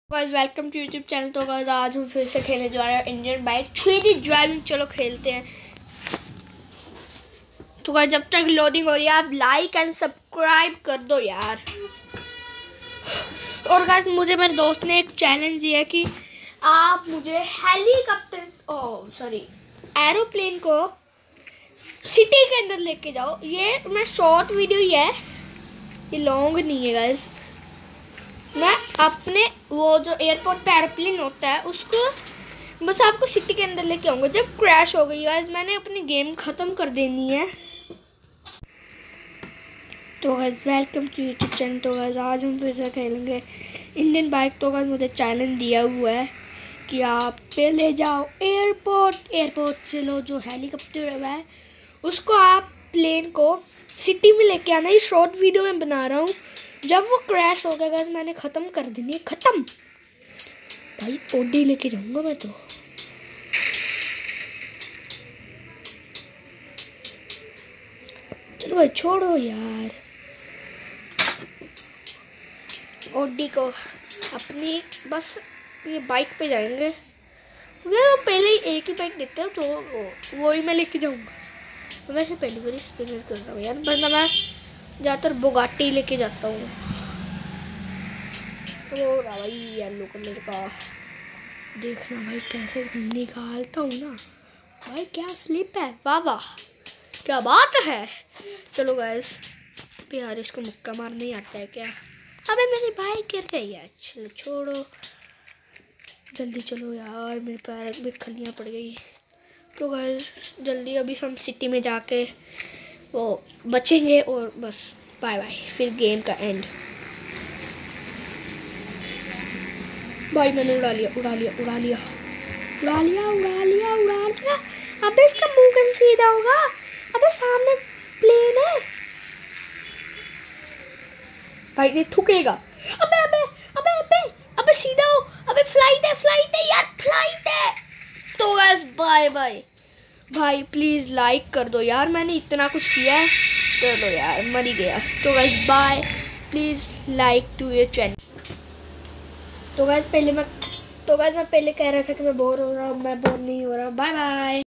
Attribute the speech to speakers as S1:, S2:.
S1: Welcome to YouTube channel. तो guys आज हम फिर से खेलने जा रहे हैं इंडियन बाइक 3D ड्राइविंग। चलो खेलते हैं। तो गाइस जब तक लोडिंग हो रही है आप लाइक एंड सब्सक्राइब कर दो यार। और गाइस मुझे मेरे दोस्त ने एक चैलेंज दिया कि आप मुझे एरोप्लेन को सिटी के अंदर लेके जाओ। ये मैं शॉर्ट वीडियो ही है, ये लॉन्ग नहीं है गाइस। मैं अपने वो जो एयरपोर्ट पे एरोप्लेन होता है उसको बस आपको सिटी के अंदर लेके आऊँगा। जब क्रैश हो गई गाइस मैंने अपनी गेम ख़त्म कर देनी है। तो guys welcome to YouTube channel. तो गाइस आज हम फिर से खेलेंगे इंडियन बाइक। तो गाइस मुझे चैलेंज दिया हुआ है कि आप पे ले जाओ एयरपोर्ट से लो जो हेलीकॉप्टर है उसको आप प्लेन को सिटी में लेके आना। ये शॉर्ट वीडियो में बना रहा हूँ। जब वो क्रैश हो गया गाइस मैंने ख़त्म कर देनी है। ख़त्म भाई, ओडी लेके जाऊंगा मैं तो। चलो भाई छोड़ो यार, ओडी को अपनी बस ये बाइक पे जाएंगे। वो पहले ही एक ही बाइक देते हैं जो वो ही मैं लेके जाऊंगा। वैसे पहली बार स्पिनर कर रहा हूँ यार, वरना मैं ज़्यादातर बुगाटी लेके जाता हूँ। तो भाई येलो कलर का देखना भाई कैसे निकालता हूँ ना भाई। क्या स्लिप है, वाह वाह क्या बात है। चलो गाइस यार इसको मुक्का मार नहीं आता है क्या? अबे मेरी बाइक गिर गई है। चलो छोड़ो जल्दी चलो यार, मेरे पैर में खलियाँ पड़ गई। तो गाइस जल्दी अभी हम सिटी में जाके वो बचेंगे और बस बाय बाय, फिर गेम का एंड। भाई मैंने उड़ा लिया। अबे इसका मुंह कैसे सीधा होगा? अबे सामने प्लेन है भाई, ये थूकेगा। अबे सीधा हो। अबे फ्लाइट है यार, फ्लाइट है। तो गाइस बाय बाय भाई, प्लीज़ लाइक कर दो यार, मैंने इतना कुछ किया है। चलो यार मर ही गया। तो guys bye, please like to your channel. तो गाइस मैं पहले कह रहा था कि मैं बोर हो रहा हूँ, मैं बोर नहीं हो रहा। Bye bye.